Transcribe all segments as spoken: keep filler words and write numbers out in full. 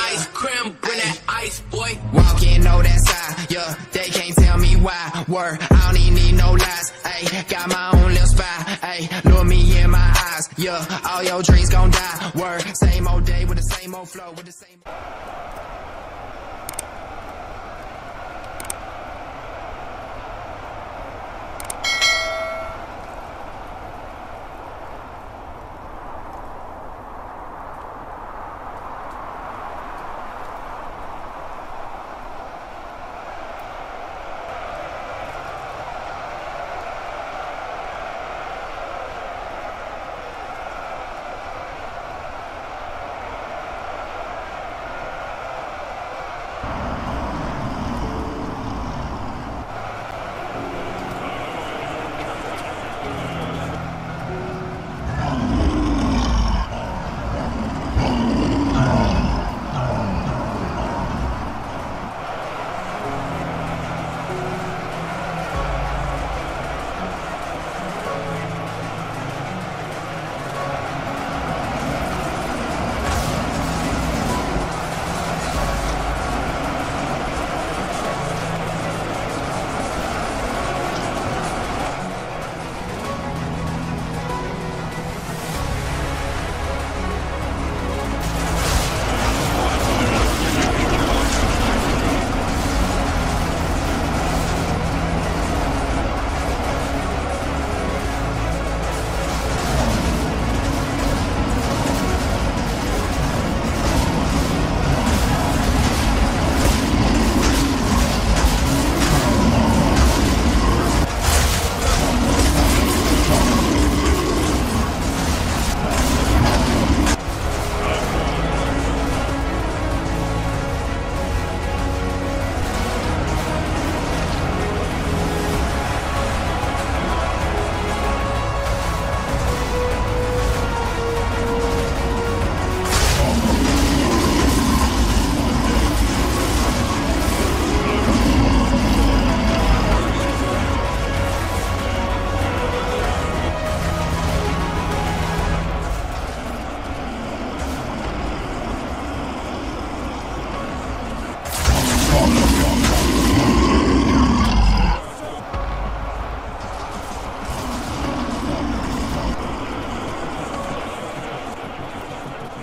ice cream, bring that ice, boy. Walk in, know that side, yeah. They can't tell me why. Word, I don't even need no lies. Ayy, got my own little spy. Ayy, look me in my eyes, yeah. All your dreams gon' die. Word, same old day with the same old flow, with the same.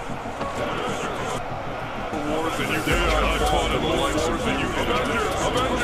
And you did. I taught him the life and you come out here. Come out